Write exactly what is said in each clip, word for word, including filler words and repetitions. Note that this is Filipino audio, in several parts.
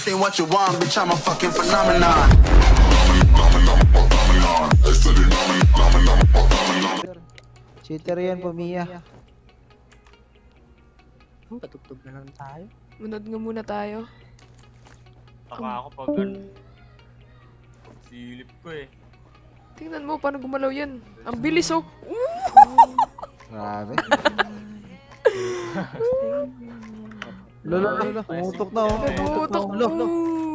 this ain't what you want, bitch, I'm a fucking phenomenon. Cheater yan, Pamia. Patugtog na lang tayo. Munod nga muna tayo. Taka ako pag ano. Pag silip ko eh. Tingnan mo paano gumalaw yan. Ang bilis oh. Grabe. Lolo, lolo, pumutok na oh. Pumutok. Lolo.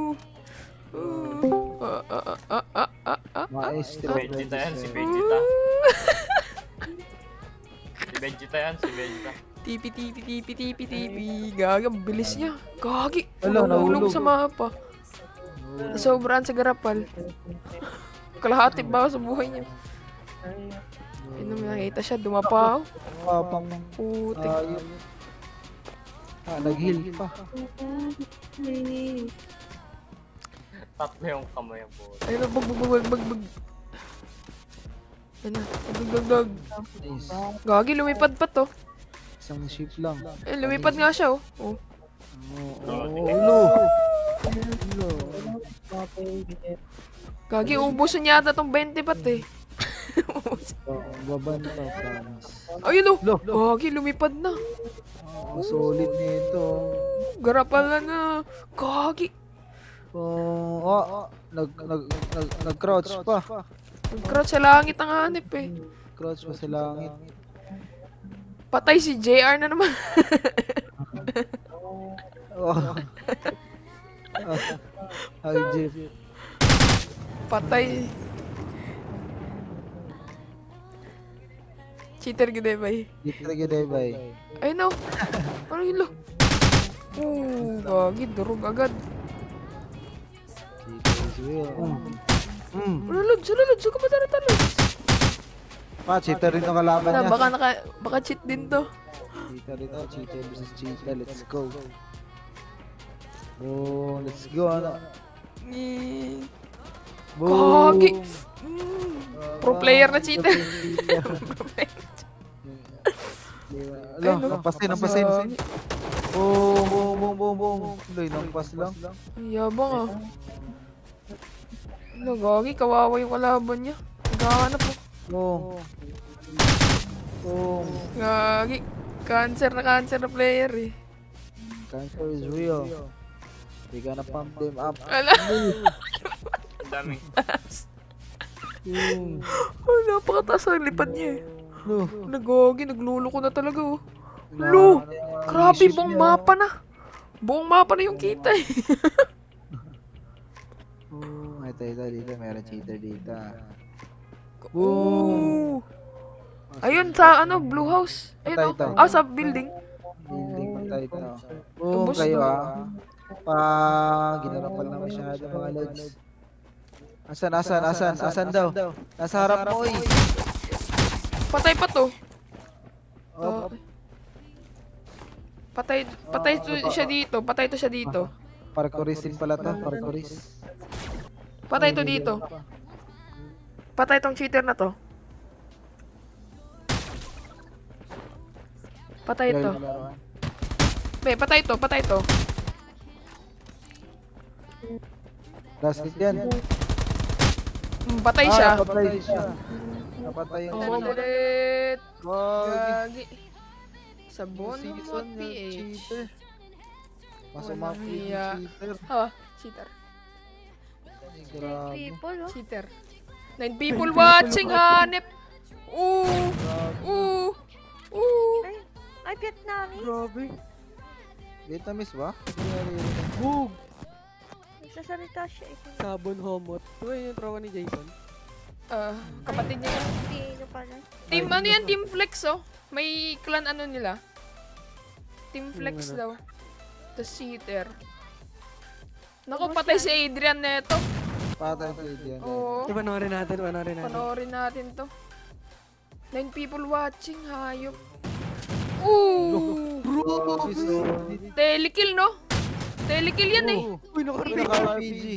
Ah, ah, ah, ah, ah, ah. Maestro. Si Vegeta yan, si Vegeta. Si Vegeta yan, si Vegeta. Tipi, tipi, tipi, tipi, tipi. Gagi, ang bilis niya. Gagi. Ala, Nahulog nahulog. sa mapa. Sobrang sa garapal. Kalahati ba sa buhay niya? Ayun naman, nakita siya, dumapaw. Papang Putik. ayun. Ah, nag-heal pa. Tatlo yung kamay ang buhay. Ayun, bag, bag, bag, bag, bag. Ayun na, dag, dag, dag. Nice. Gagi, lumipad pa to. Isang ship lang. Eh, lumipad nga siya oh. Oh. Oh, ulo. Ulo. Gagi, ubusin niya ata tong twenty pat eh. Baban pa, promise. Ayun oh. Lo, Gagi, lumipad na. ang solid nito. Garapal na. Gagi. Oh, oh, nag nag nag nag-crouch pa. Nag-crouch sa langit ang hanip eh. Crouch pa sa langit. Patay si J R na naman. Oh. Ay, Jeff. Patay. Cheater gede bay. Dito lagi dai bay. Ay no. Ano yun lo? Oh, gagi, durog agad. Mm. Sulod, sulod, suka pa tara-tara. Pa, cheater rin ang kalaban Na, niya. baka naka, baka cheat din to. Cheater rin to, cheater versus cheater. Let's go. Oh, let's go. Ano? Eh, Boom. Gagi. Mm, pro player na cheater. Alam, nampasin, nampasin. Boom, boom, boom, boom, boom. Loy, nampas lang. Ang yabang ah. Ano, gagi, kawawa yung kalaban niya. Naghahanap po. Boom. Boom. Gagi. Cancer na cancer na player eh. Cancer is real. We gonna pump them up. Ala. Ang dami. Boom. Oh, napakataas ang lipad niya eh. No. Nagagi, nagluloko na talaga oh. Lu! Grabe, buong mapa na. Buong mapa na yung kita eh. Oh, ito, ito, dito. Meron cheater dito. Boom! Ayun, sa ano, blue house. Ayun Patay oh. ito. Ah, sa building. Building patay ito. Boom, Ubus kayo na. ah. Pa, ginarapal na masyado mga lods. Asan, asan, asan, asan daw? Nasa harap mo eh. Patay pa to. Oh, Patay, patay to siya dito. Patay to siya dito. parkouris din pala to, parkouris. Patay to dito. Patay tong cheater na to. Patay to. Be, patay to, patay to. Last hit yan. Mm, Patay siya. Ah, napatay siya. Napatay yung Ulit. Gagi. Gagi. Sa Bono Season P H. cheater. Mas Walang umapit yung hiya. cheater. Ha? Cheater. Grabe. People, oh. Cheater. Nine people watching, hanep. Ooh. Ooh. Ooh. Ay, ay, Vietnamese. Grabe. Vietnamese ba? Nangyari yun. Boom! Nagsasalita siya eh. Sabon homot. Ito yung tropa ni Jason. Ah, kapatid niya yun. Pilipino pala. Team, ano yan? Team Flex, oh. May clan ano nila. Team Flex daw. The cheater. Naku, patay si Adrian neto. Patay ko yan. Oo. Ito, panoorin natin, panoorin natin. Panoorin natin to. Nine people watching, hayop. Ooh! Grabe, solid. Telekill, no? Telekill yan eh. Uy, naka-R P G. Naka-R P G.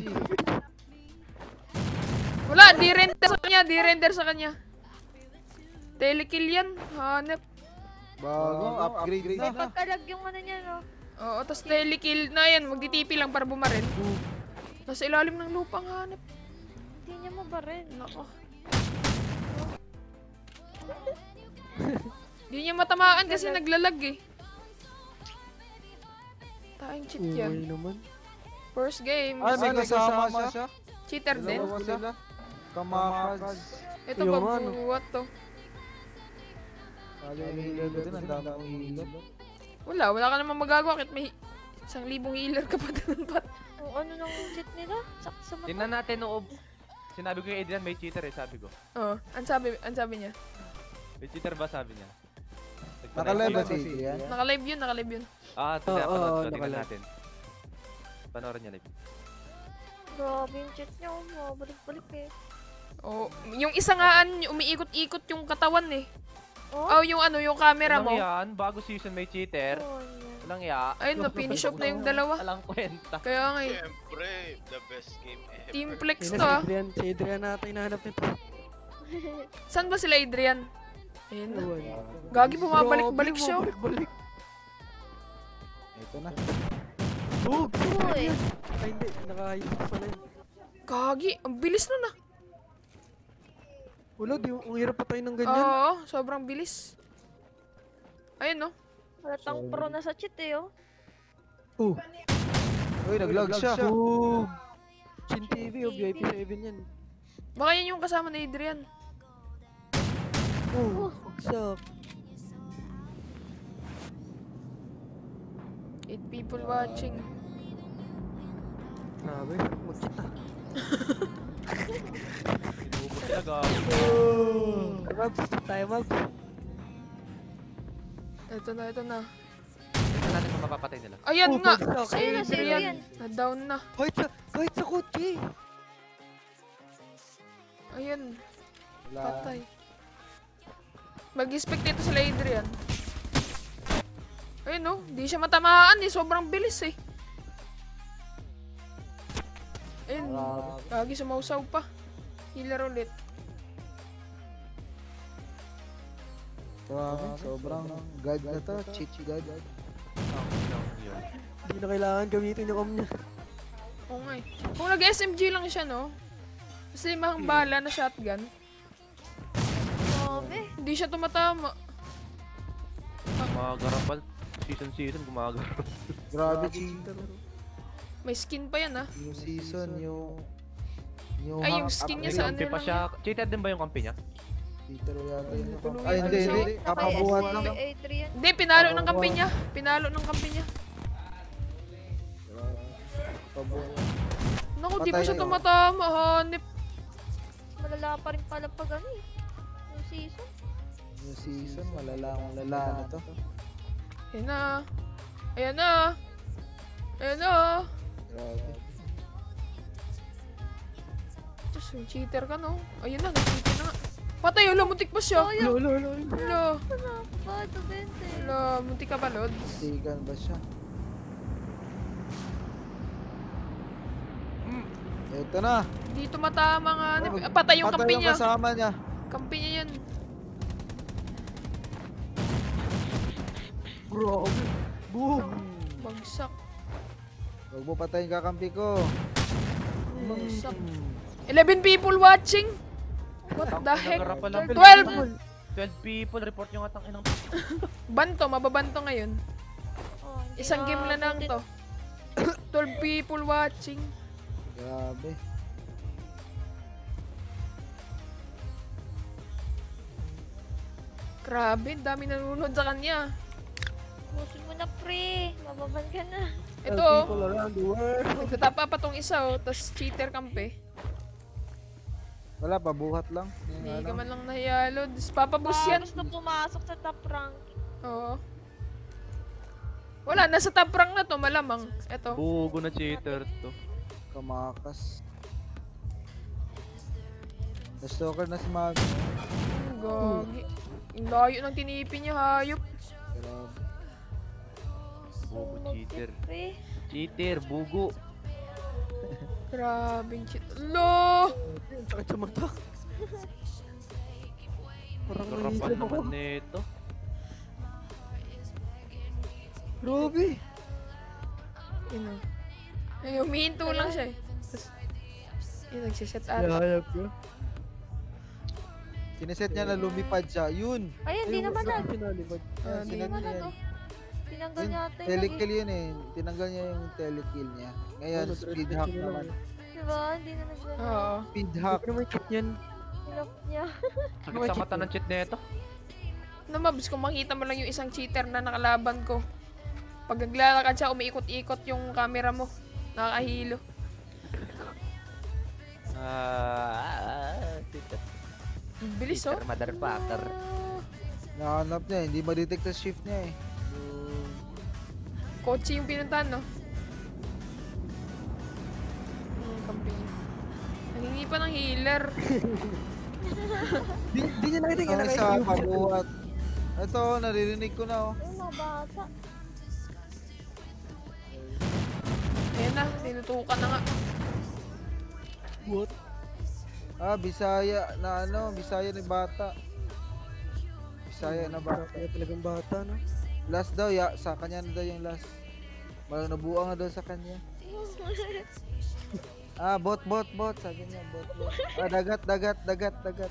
Wala, di-render sa kanya, di-render sa kanya. Telekill yan, hanep. Bago, upgrade May na. pagkalag yung ano niya, no? Oo, tapos telekill na yan. Magtitipi lang para bumaril. Nasa ilalim ng lupa ang hanap. Hindi niya mabaril. Nako. Hindi niya matamaan kasi naglalag eh. Tayong cheat Uy, yan. naman. First game. Ay, may kasama siya. Cheater din. Dalawa sila. Kamakas. Ito Yung ba ano? buwat to? Kali yung healer ko din. Ang dami kong healer. Wala, wala ka namang magagawa kahit may isang libong healer ka pa doon pat. Kung ano nang cheat nila? Sakit sa mata. Tingnan natin noob. Sinabi ko kay Adrian may cheater eh, sabi ko. Oo, ang sabi, ang sabi niya. May cheater ba sabi niya? Naka-live ba si Adrian? Nakalive yun, nakalive yun. Ah, Oo, kaya oo, panood ko, tingnan nakalive. natin. Panoorin niya live. Grabe yung cheat niya. Mabalik-balik eh. Oh, yung isa nga an, umiikot-ikot yung katawan eh. Oh? Oh, yung ano, yung camera Walang mo. yan, bago season may cheater. Oh, yan. Walang ya. Ayun na, finish off na yung dalawa. Walang kwenta. Kaya nga eh, Siyempre, the best game ever. Team Flex Yun to na si ah. Adrian. Si Adrian natin hinahanap nito. Saan ba sila Adrian? Ayun na. Ewan. Gagi, bumabalik-balik Grabe, siya. bumabalik-balik. Ito na. Oh, Uy. Ay, hindi. Nakahayos pala yun. Gagi, ang bilis nun ah. Wala, di, ang hirap pa tayo ng ganyan. Oo, sobrang bilis. Ayun no. Halatang pro na sa cheat eh oh. Oh, Uy, nag-lag siya. oh. Chin T V o V I P seven yan. Baka yan yung kasama ni Adrian. Oh, bagsak. Eight people watching. Grabe, mag-cheat ah. Inubos talaga. Mabs, tayo Mabs. Ito na, ito na. Tingnan natin kung mapapatay nila. Ayan Oh, nga! bagsak. Si Ayun na, si Adrian. Adrian. Na-down na. Kahit sa, kahit sa kotse. Ayun, Wala. patay. Mag-spectator sila Adrian. Ayun no, di siya matamaan eh. Sobrang bilis eh. Ayun, lagi sumausaw pa. Healer ulit. Grabe, sobrang god na to. Cheat god. Hindi na kailangan gamitin yung om niya. Oo nga eh. Kung nag-S M G lang siya no, mas limang bala na shotgun, Grabe. hindi siya tumatama. Gumagarapal. Season-season gumagarapal. Grabe, cheater. May skin pa yan ah. Yung season, yung... Yung Ay, yung hang- skin up- niya May sa kampi ano pa lang siya. Cheated din ba yung kampi niya? Cheater yata yun. Tulungan Ay, hindi, siya. hindi. Kapabuhat lang. Kay Adrian. Hindi, pinalo ng kampi niya. Pinalo ng kampi niya. Kapabuhat. Naku, di pa Patay siya na yun. tumatama. Hanip. Malala pa rin pala pag ano eh. Yung season. Yung season, malala, malala na to. Ayan na. Ayan na. Ayan na. Grabe. Diyos, yung cheater ka no. Ayun na, nag-cheater na nga. Patay, wala, muntik pa siya. Sayang. Lolo, lolo. Wala, Ba, ito bente. wala, muntik ka pa, Lods. Sigan ba siya? Ito na. Hindi tumatama nga. hanip. Ah, patay yung kampi Patay yung niya. kasama niya. Kampi niya yan. Grabe. Boom. Bagsak. Huwag mo patayin kakampi ko. Bagsak. eleven people watching. What the heck? Nagarapal lang. twelve! twelve people. Report yung atang inang. Banto, mababanto ngayon. Oh, hindi Isang game na lang abutin. to. twelve people watching. Grabe. Grabe, ang dami nanonood sa kanya. Butin mo na pre. Mababan ka na. Ito, People around the world. nagtatapa pa tong isa oh, tas cheater kampi. Wala pa, buhat lang. Yung Hindi ano. ka man lang nahiyalo. Dis papabus Baka yan. gusto pumasok sa top rank. Oo. Wala, nasa top rank na to, malamang. Ito. Bugo na cheater to. Kamakas. Na-stalker na si Mag. Ang gagi. Yung layo ng tinipi niya, hayop. Grabe. Bugo cheater. Pre. Cheater, bugo. Grabing cheat. Lo! Ang sakit sa mata. Parang Garapal naisip ako. naman nito. Grabe. Yun o. Ay, humihinto lang siya eh. Tapos, yun, nagsiset ata. Hayop ko. Sineset niya na lumipad siya. Yun! Ayun, di naman na. Pinalipad. Ah, Di Sinet naman niya ano. yan. Tinanggal Yun, niya ata yung telekill yun eh. Tinanggal niya yung telekill niya. Ngayon, Ano, speed diretso hack nila naman. eh. Diba? Hindi na nagano. Oo. Speed Hindi hack. ko naman cheat yan. Nilap niya. Sakit sa mata ng cheat nito. No, Mabs, kung makita mo lang yung isang cheater na nakalaban ko. Pag naglalakad siya, umiikot-ikot yung camera mo. Nakakahilo. Ah, cheater. Bilis oh. Cheater, motherfucker. Nahanap niya, hindi ma-detect sa shift niya eh. Kotse yung pinuntahan, no? Yung kampi niya. Nangingi pa ng healer. Di, di niya nakita yung Ang naka-S isa, U. pabuhat. Ito, naririnig ko na oh. Ayun, mga bata. Ayan na, tinutukan na nga. What? Ah, Bisaya na ano, Bisaya ni bata. Bisaya na bata. Kaya talagang bata, no? Last daw, ya, sa kanya na daw yung last. Malang nabuang na daw sa kanya. Ah, bot, bot, bot. Sabi niya, bot, bot. Ah, dagat, dagat, dagat, dagat.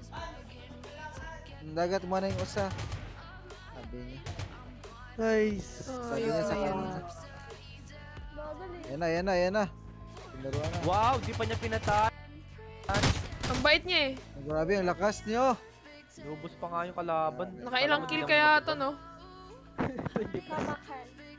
Dagat mo na yung usa. Sabi niya. Nice. Sabi niya sa Ayun, kanya. Bagal eh. Yan na, yan na, yan na. Pinaruan na. Wow, di pa niya pinatay. Ang bait niya eh. Grabe, ang lakas niyo. Lubos pa nga yung kalaban. Nakailang Kala mo kill di kaya naman ito, no? Kamakan.